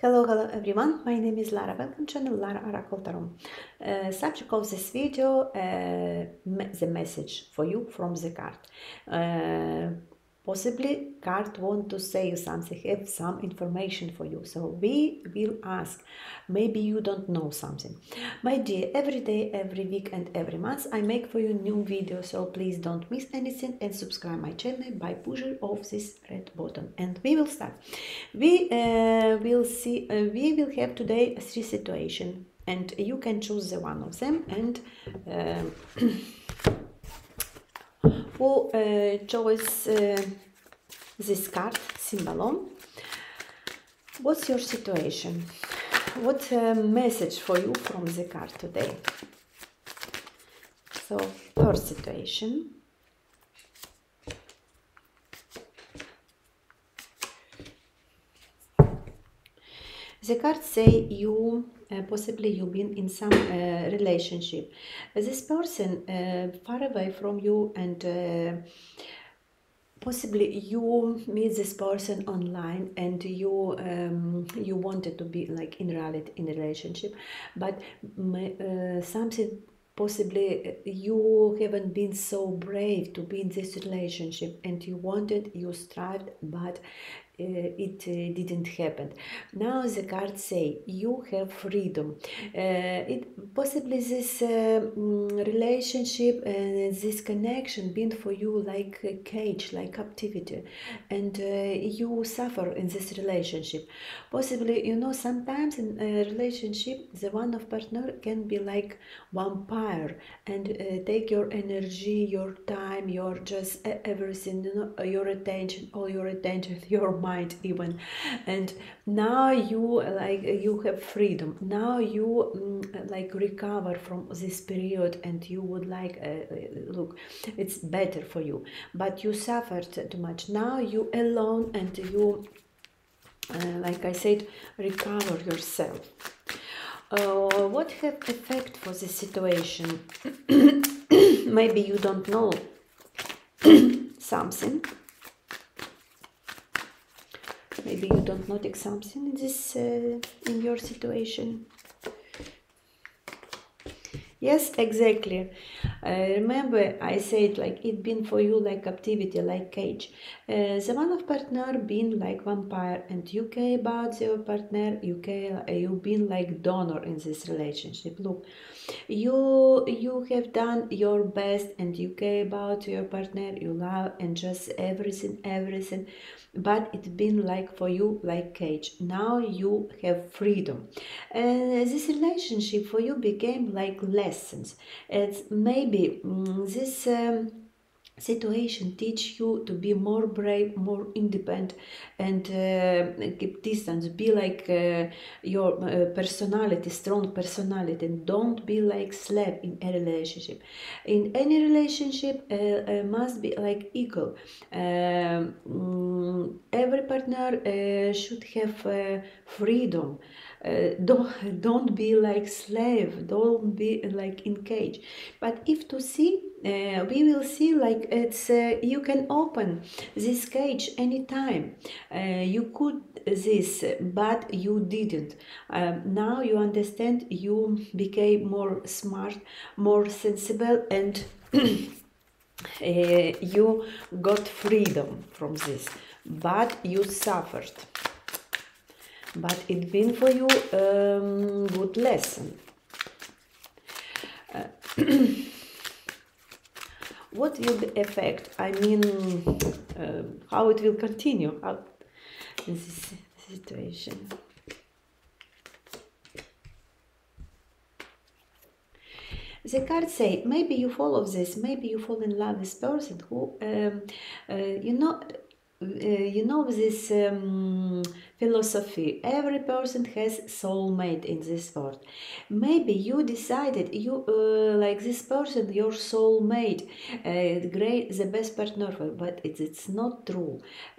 Hello everyone, my name is Lara. Welcome to channel Lara Oracle Tarot. Subject of this video, the message for you from the card. Possibly card want to say you something, have some information for you. So we will ask, maybe you don't know something. My dear, every day, every week and every month I make for you new videos, so please don't miss anything and subscribe my channel by pushing off this red button. And we will start. We will have today three situations and you can choose the one of them. And who chose this card symbol? What's your situation? What message for you from the card today? So first situation. The cards say you possibly you've been in some relationship. This person far away from you, and possibly you meet this person online and you wanted to be like in reality in a relationship, but something possibly you haven't been so brave to be in this relationship and you strived, but it didn't happen. Now the cards say you have freedom. It possibly this relationship and this connection been for you like a cage, like captivity, and you suffer in this relationship. Possibly, you know, sometimes in a relationship the one of partner can be like vampire and take your energy, your time, your just everything, you know, your attention, all your attention, your mind even. And now you you have freedom. Now you like recover from this period, and you would like look, it's better for you, but you suffered too much. Now you alone, and you like I said, recover yourself. What have effect for this situation? Maybe you don't know something. Maybe you don't notice something in this in your situation. Yes, exactly. Remember, I said like it been for you like captivity, like cage. The one of partner been like vampire, and you care about your partner. You been like donor in this relationship. Look, you have done your best, and you care about your partner. You love and just everything. But it's been like for you like cage. Now you have freedom, and this relationship for you became like lessons. It's maybe this situation teach you to be more brave, more independent, and keep distance. Be like your personality, strong personality, and don't be like slave in a relationship. In any relationship must be like equal. Every partner should have freedom. Don't be like slave, don't be like in cage. But if to see, we will see like it's you can open this cage anytime. You could this, but you didn't. Now you understand, you became more smart, more sensible, and you got freedom from this, but you suffered. But it been for you good lesson. What will be effect? I mean, how it will continue in this situation. The cards say maybe you follow this, maybe you fall in love with this person who you know this philosophy. Every person has soulmate in this world. Maybe you decided you like this person, your soulmate, great, the best partner, but it's not true.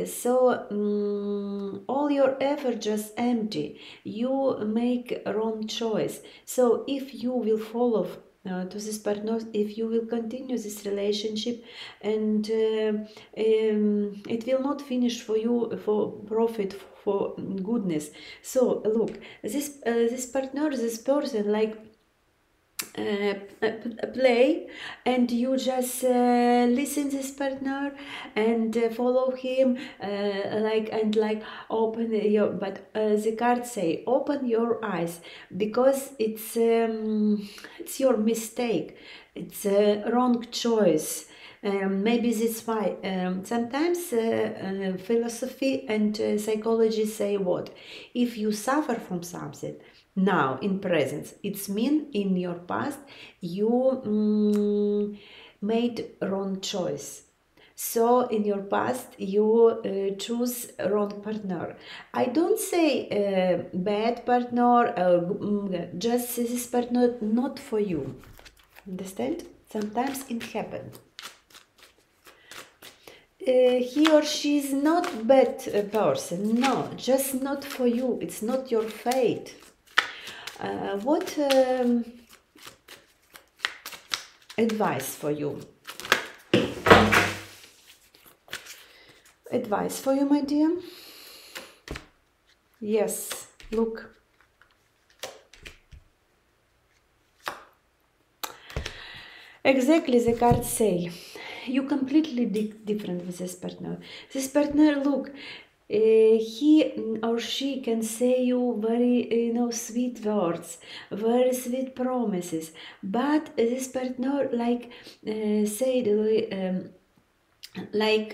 All your effort just empty. You make wrong choice. So if you will follow to this partner, if you will continue this relationship, and it will not finish for you for profit for goodness. So look, this partner, this person, like play, and you just listen this partner and follow him, like open your, but the cards say open your eyes, because it's your mistake, it's a wrong choice. Maybe that's why sometimes philosophy and psychology say what if you suffer from something now in presence, it's mean in your past you made wrong choice. So in your past you choose wrong partner. I don't say bad partner, just this partner not for you. Understand? Sometimes it happens. He or she is not bad person, no, just not for you, it's not your fate. What advice for you? Advice for you, my dear? Yes, look. Exactly, the cards say you completely different with this partner. This partner, look, he or she can say you very sweet words, very sweet promises, but this partner say like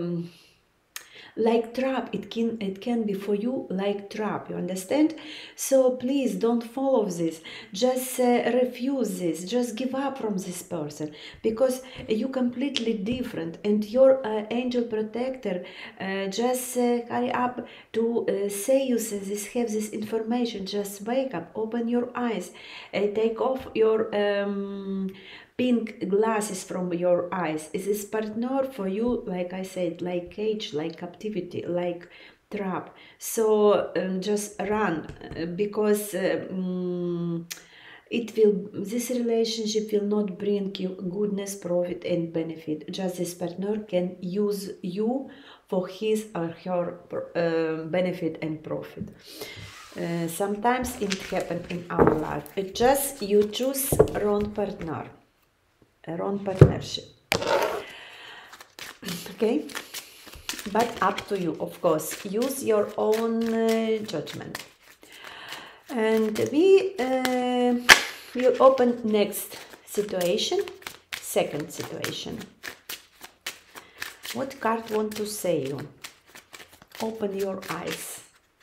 like trap, it can be for you like trap, you understand? So please don't follow this, just refuse this, just give up from this person, because you completely different, and your angel protector just hurry up to say you this, have this information. Just wake up, open your eyes, take off your pink glasses from your eyes. Is this partner for you, like I said, like cage, like captivity, like trap? So just run, because this relationship will not bring you goodness, profit and benefit. Just this partner can use you for his or her benefit and profit. Sometimes it happens in our life. It just you choose wrong partner, a wrong partnership. Okay, but up to you, of course. Use your own judgment. And we will open next situation, second situation. What card want to say you? Open your eyes.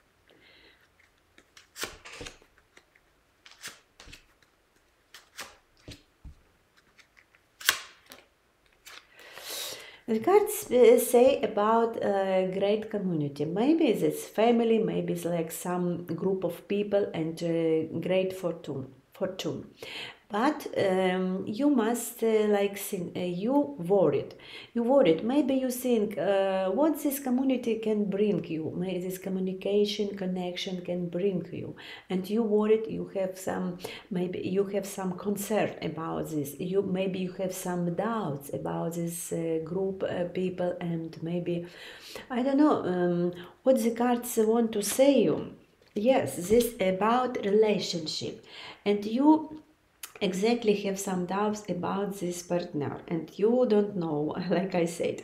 The cards say about a great community. Maybe it's family, maybe it's like some group of people and great fortune. But you must like think, you worried. Maybe you think what this community can bring you. Maybe this communication connection can bring you, and you worried. You have some, maybe you have some concern about this. Maybe you have some doubts about this group people, and maybe I don't know what the cards want to say you. Yes, this about relationship, and you exactly have some doubts about this partner, and you don't know, like I said.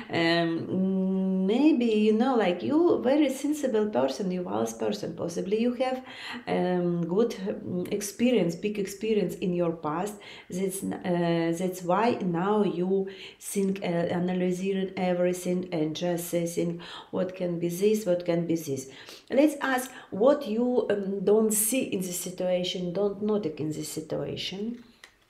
Maybe like you very sensible person, you wise person, possibly you have good experience, big experience in your past. That's why now you think, analyzing everything, and just think what can be this, what can be this. Let's ask what you don't see in this situation, don't notice in this situation.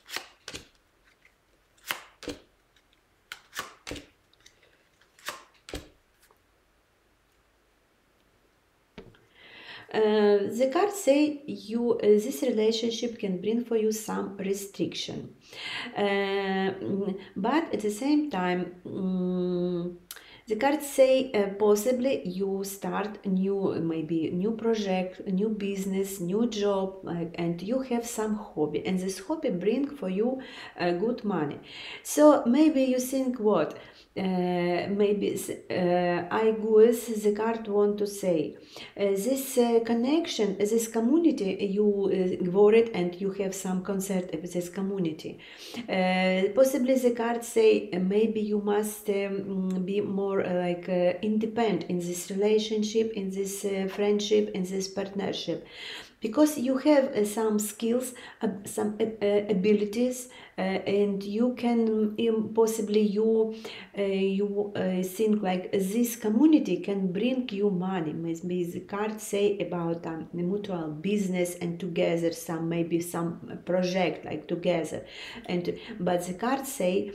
The cards say you this relationship can bring for you some restriction, but at the same time The cards say possibly you start new, maybe new project, new business, new job, and you have some hobby, and this hobby bring for you good money. So maybe you think what? Maybe I guess the card want to say this connection, this community you worried and you have some concert with this community. Possibly the cards say maybe you must be more independent in this relationship, in this friendship, in this partnership, because you have some skills, some abilities, and you can possibly you think like this community can bring you money. Maybe the cards say about mutual business and together some, maybe some project like together, and but the cards say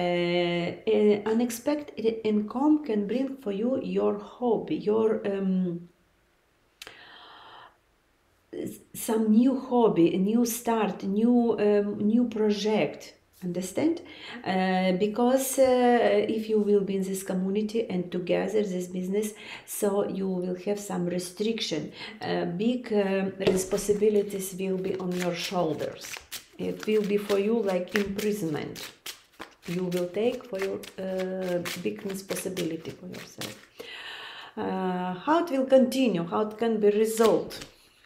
unexpected income can bring for you your hobby, your some new hobby, a new start, new project. Understand? Because if you will be in this community and together this business, so you will have some restriction. Big responsibilities will be on your shoulders. It will be for you like imprisonment. You will take for your big responsibility for yourself. How it will continue? How it can be resolved?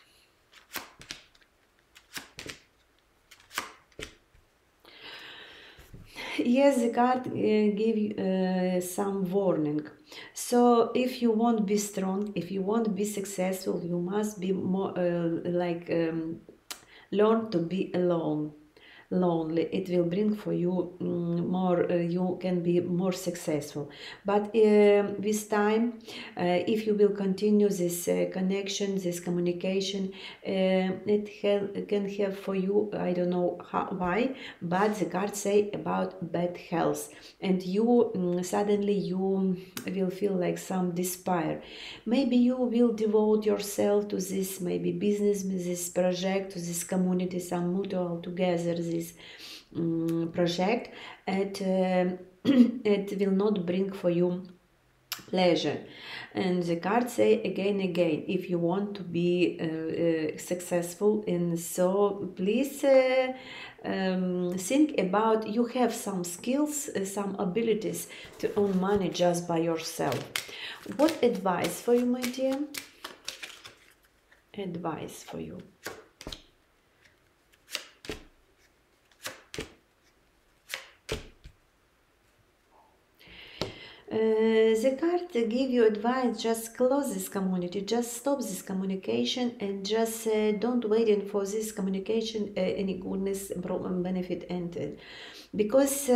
Yes, the card give you some warning. So if you want to be strong, if you want to be successful, you must be more learn to be alone, lonely. It will bring for you more, you can be more successful. But with time, if you will continue this connection, this communication, it can have for you, I don't know why, but the cards say about bad health, and you suddenly you will feel like some despair. Maybe you will devote yourself to this, maybe business, this project, to this community, some mutual together, this project, and it will not bring for you pleasure. And the cards say again, if you want to be successful, and so please think about, you have some skills, some abilities to earn money just by yourself. What advice for you, my dear? Advice for you. The card give you advice, just close this community, just stop this communication, and just don't wait for this communication any goodness, problem, benefit entered. Because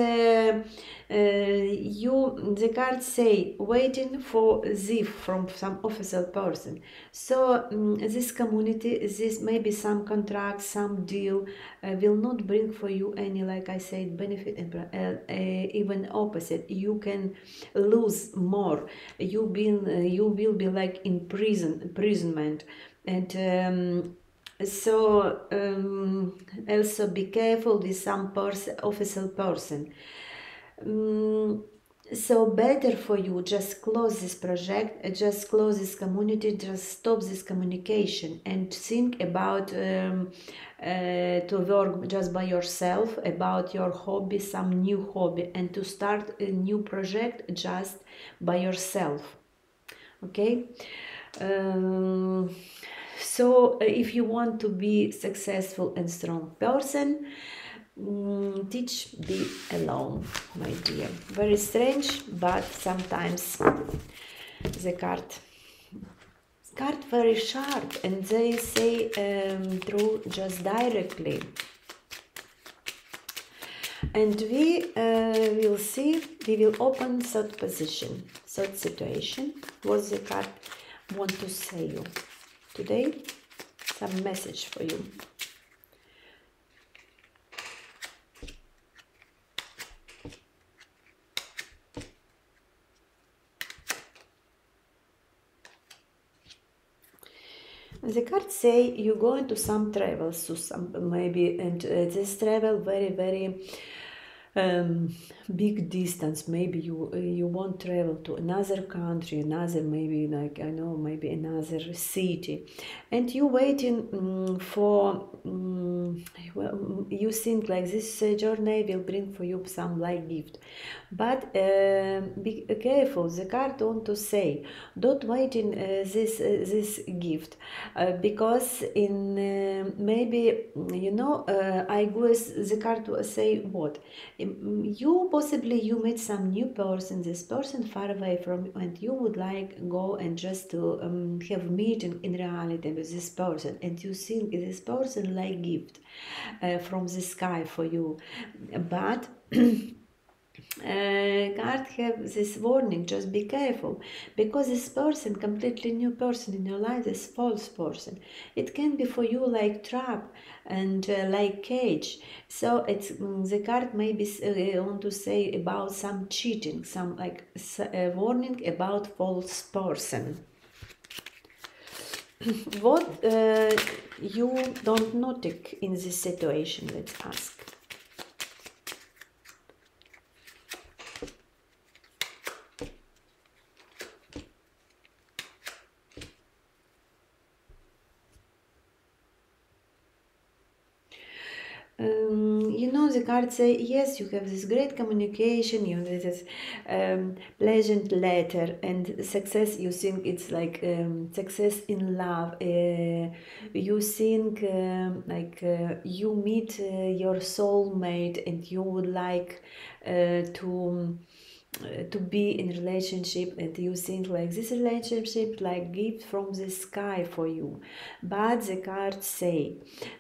the cards say waiting for thief from some official person. So this community, this maybe some contract, some deal will not bring for you any, like I said, benefit, and even opposite. You can lose more. You will be like in imprisonment, and so also be careful with some official person. So better for you, just close this project, just close this community, just stop this communication, and think about to work just by yourself, about your hobby, some new hobby, and to start a new project just by yourself. Okay. So if you want to be successful and strong person, teach be alone, my dear. Very strange, but sometimes the card very sharp, and they say through just directly. And we will see, we will open third position, third situation. What the card want to say you today? Some message for you. The cards say you go into some travels, to some maybe, and this travel very um, big distance. Maybe you want travel to another country, another, maybe, like, I know, maybe another city, and you waiting for well, you think like this journey will bring for you some like gift. But be careful, the card want to say, don't wait in this gift, because in maybe, I guess the card will say what. You possibly you meet some new person, this person far away from you, and you would like go and just to have meeting in reality with this person, and you think this person like gift from the sky for you. But card have this warning, just be careful, because this person, completely new person in your life, this false person, it can be for you like trap and like cage. So it's the card maybe want to say about some cheating, some like warning about false person. What you don't notice in this situation, let's ask. The cards say, yes, you have this great communication, you have this pleasant letter and success. You think it's like success in love. You think you meet your soulmate, and you would like to be in relationship, and you think like this relationship like gift from the sky for you. But the cards say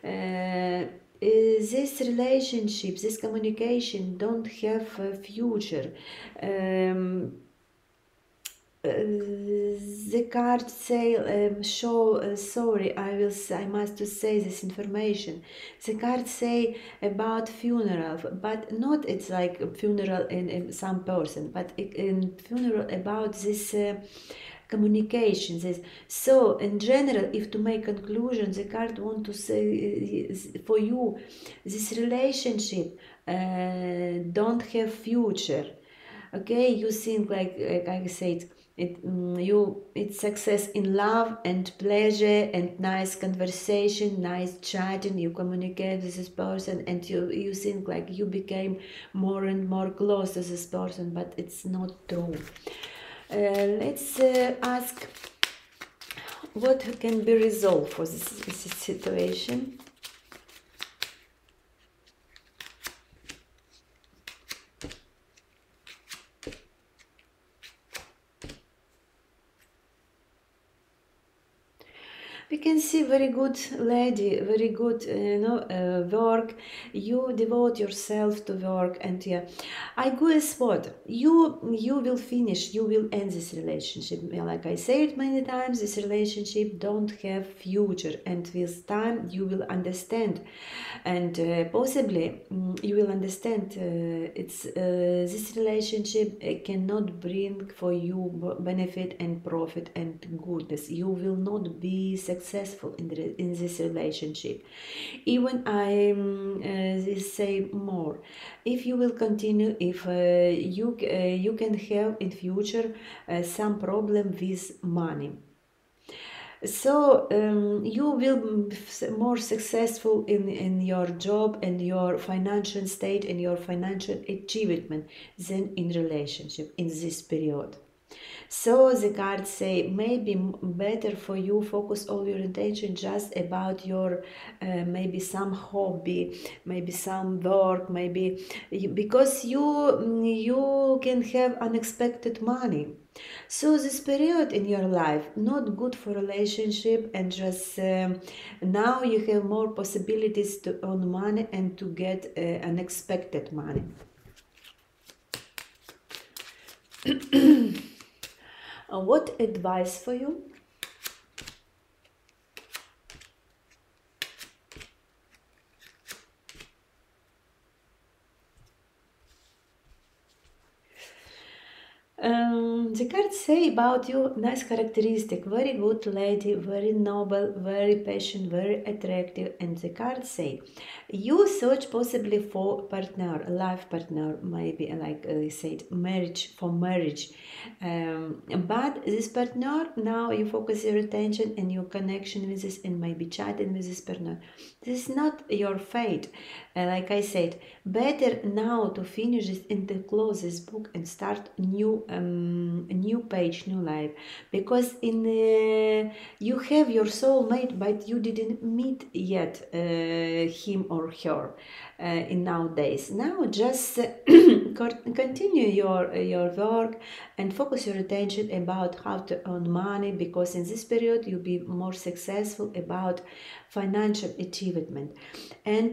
this relationship, this communication don't have a future. um, the cards say, show, sorry, I must to say this information. The cards say about funeral, but not it's like a funeral in some person, but in funeral about this communication. This, so in general, if to make conclusion, the card want to say for you, this relationship don't have future. Okay, you think like I said, it's success in love and pleasure and nice conversation, nice chatting. You communicate with this person, and you think like you became more and more close to this person, but it's not true. Let's ask what can be resolved for this situation. We can see very good lady, very good work. You devote yourself to work, and yeah, I guess what you will finish, you will end this relationship. Like I said many times, this relationship don't have future, and with time you will understand, and possibly you will understand it's this relationship cannot bring for you benefit and profit and goodness. You will not be successful in this relationship. Even I say more, if you will continue, if you can have in future some problem with money. So you will be more successful in your job and your financial state and your financial achievement than in relationship in this period. So the cards say maybe better for you focus all your attention just about your maybe some hobby, maybe some work, maybe because you can have unexpected money. So this period in your life not good for relationship, and just now you have more possibilities to earn money and to get unexpected money. What advice for you? The cards say about you nice characteristic, very good lady, very noble, very patient, very attractive. And the cards say you search possibly for partner, life partner, maybe like I said, marriage, for marriage. But this partner, now you focus your attention and your connection with this, and maybe chatting with this partner. This is not your fate. Like I said, better now to finish this and to close this book and start new page, new life, because in you have your soulmate, but you didn't meet yet him or her in nowadays. Now just continue your work and focus your attention about how to earn money, because in this period you'll be more successful about financial achievement. And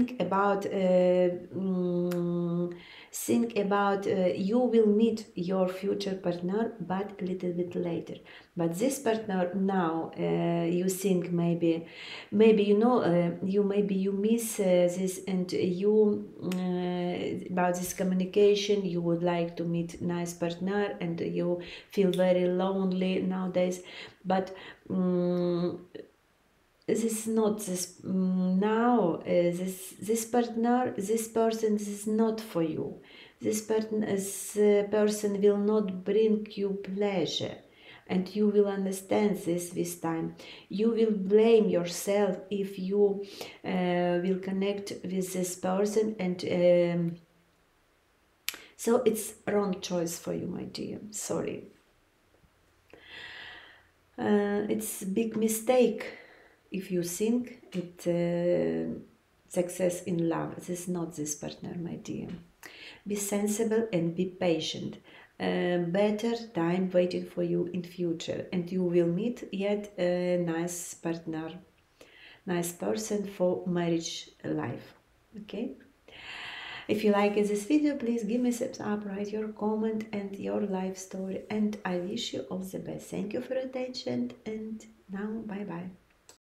think about you will meet your future partner, but a little bit later. But this partner now, you think maybe you miss this, and you about this communication, you would like to meet nice partner and you feel very lonely nowadays. But this is not this now this partner, this person, this is not for you. This person will not bring you pleasure, and you will understand this with time. You will blame yourself if you will connect with this person, and so it's wrong choice for you, my dear. Sorry. It's a big mistake if you think it success in love. This is not this partner, my dear. Be sensible and be patient. Better time waiting for you in future, and you will meet yet a nice partner, nice person for marriage life. Okay. If you like this video, please give me a thumbs up, write your comment and your life story, and I wish you all the best. Thank you for your attention, and now bye bye.